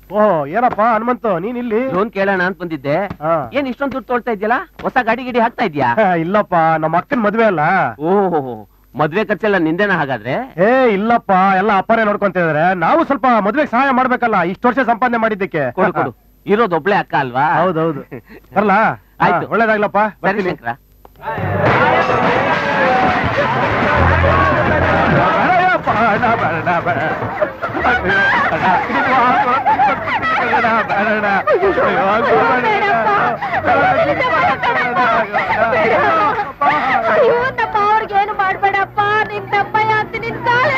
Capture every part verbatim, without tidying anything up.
ಓಹೋ ಏನಪ್ಪ ಹನುಮಂತು ನೀನ್ ಇಲ್ಲಿ ಲೋನ್ ಕೇಳೋಣ ಅಂತ ಬಂದಿದ್ದೆ. ಏನ್ ಇಷ್ಟೊಂದು ದುಡ್ಡು ತೊಳ್ತಾ ಇದ್ಯಲ್ಲ? ಹೊಸ ಗಾಡಿ ಗಿಡಿ ಹಾಕ್ತಾ ಇದ್ಯಾ? ಇಲ್ಲಪ್ಪ ನಮ್ಮ ಅಕ್ಕನ ಮದ್ವೆ ಅಲ್ಲ. ಓಹೋ ಮದ್ವೆ ಖರ್ಚೆಲ್ಲ ನಿಂದೇನ ಹಾಗಾದ್ರೆ? ಏ ಇಲ್ಲಪ್ಪ ಎಲ್ಲ ಅಪ್ಪರೇ ನೋಡ್ಕೊಂತ ಇದಾರೆ. ನಾವು ಸ್ವಲ್ಪ ಮದ್ವೆಗೆ ಸಹಾಯ ಮಾಡ್ಬೇಕಲ್ಲ, ಇಷ್ಟು ವರ್ಷ ಸಂಪಾದನೆ ಮಾಡಿದ್ದಕ್ಕೆ. ಕೊಡು ಕೊಡು, ಇರೋದು ಒಬ್ಳೆ ಅಕ್ಕ ಅಲ್ವಾ? ಹೌದೌದು. ಬರಲ್ಲ? ಆಯ್ತು, ಒಳ್ಳೇದಾಗ್ಲಪ್ಪ. ಬರ್ತೀನಿ. ಅವ್ರಿಗೇನು ಮಾಡ್ಬೇಡಪ್ಪ, ನಿನ್ ತಪ್ಪಯ್ಯ ಅಂತ ನಿನ್ ಕಾಲ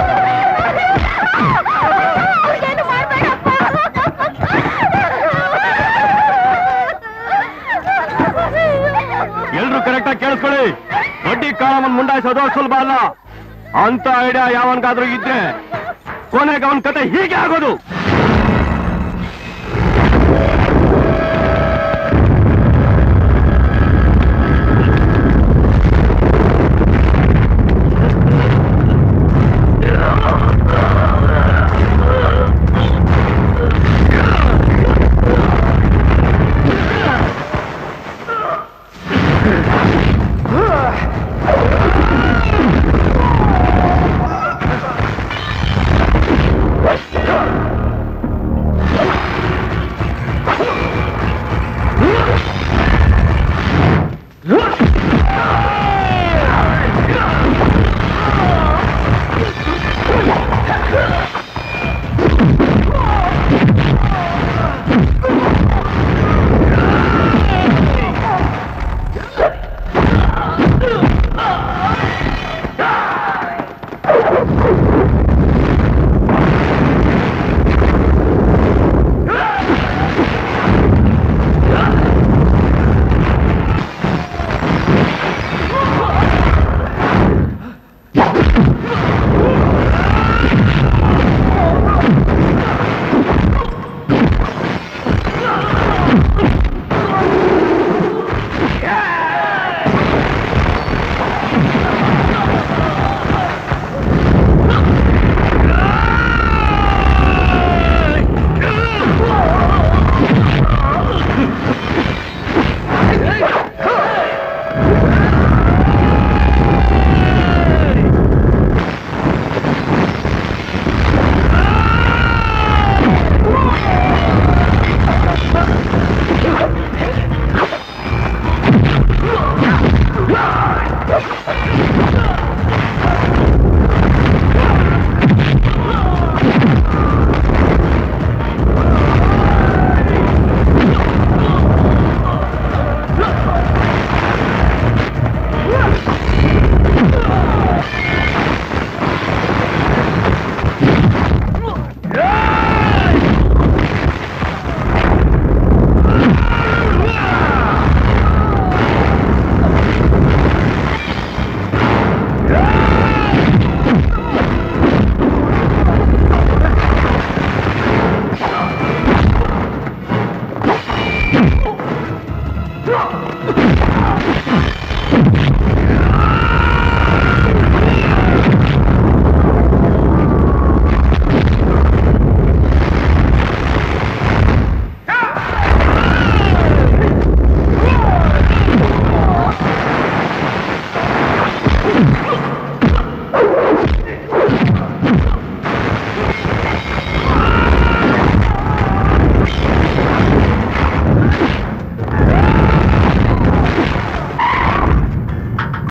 ಅವ್ರಿಗೇನು ಮಾಡ್ಬೇಡಪ್ಪ. ಎಲ್ರು ಕರೆಕ್ಟ್ ಆಗಿ ಕೇಳಿಸ್ಕೊಳ್ಳಿ. ಬಡ್ಡಿ ಕಾಲವನ್ನು ಮುಂಡಾಯಿಸೋದು ಸುಲಭ ಅಲ್ಲ. ಅಂತ ಐಡಿಯಾ ಯಾವನ್ಗಾದ್ರೂ ಇದ್ರೆ ಕೊನೆಗೆ ಅವನ ಕತೆ ಹೀಗೆ ಆಗೋದು.